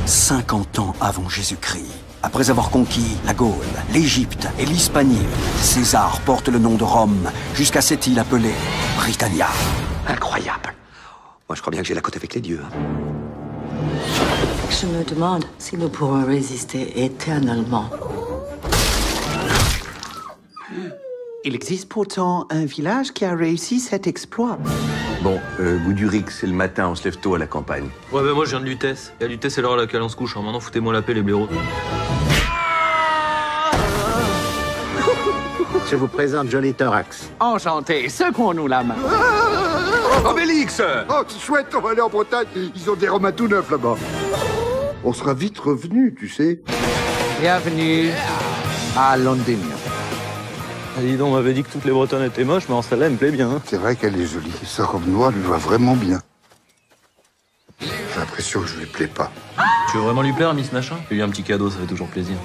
50 ans avant Jésus-Christ. Après avoir conquis la Gaule, l'Égypte et l'Hispanie, César porte le nom de Rome jusqu'à cette île appelée Britannia. Incroyable. Moi, je crois bien que j'ai la cote avec les dieux. Je me demande si nous pourrons résister éternellement. Il existe pourtant un village qui a réussi cet exploit. Bon, Gouduric, c'est le matin, on se lève tôt à la campagne. Ouais, bah moi je viens de Lutèce. Et à Lutèce, c'est l'heure à laquelle on se couche. Maintenant, foutez-moi la paix, les blaireaux. Je vous présente Johnny Thorax. Enchanté, secouons-nous la main. Obélix! Oh, c'est chouette, on va aller en Bretagne. Ils ont des romains tout neufs là-bas. On sera vite revenus, tu sais. Bienvenue à Londres. Ah, dis donc, on m'avait dit que toutes les Bretonnes étaient moches, mais en celle-là, elle me plaît bien. Hein. C'est vrai qu'elle est jolie. Sa robe noire lui va vraiment bien. J'ai l'impression que je lui plais pas. Tu veux vraiment lui plaire, Miss Machin? Lui un petit cadeau, ça fait toujours plaisir.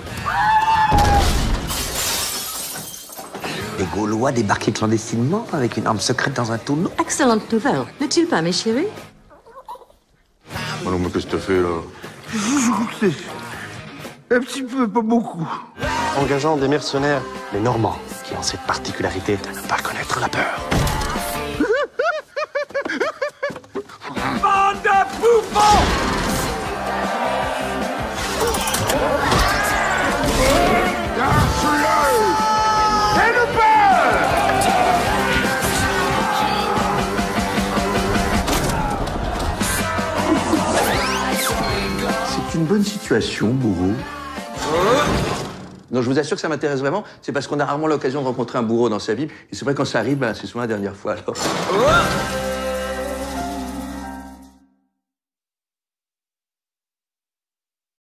Les Gaulois débarquaient clandestinement avec une arme secrète dans un tonneau. Excellente nouvelle, n'est-il pas, mes chéris? Alors, mais qu'est-ce que t'as fait, là? Un petit peu, pas beaucoup. Engageant des mercenaires, les Normands, qui ont cette particularité de ne pas connaître la peur. Bande de bouffons! C'est une bonne situation, bourreau. Non, je vous assure que ça m'intéresse vraiment. C'est parce qu'on a rarement l'occasion de rencontrer un bourreau dans sa vie. Et c'est vrai, quand ça arrive, ben, c'est souvent la dernière fois, alors.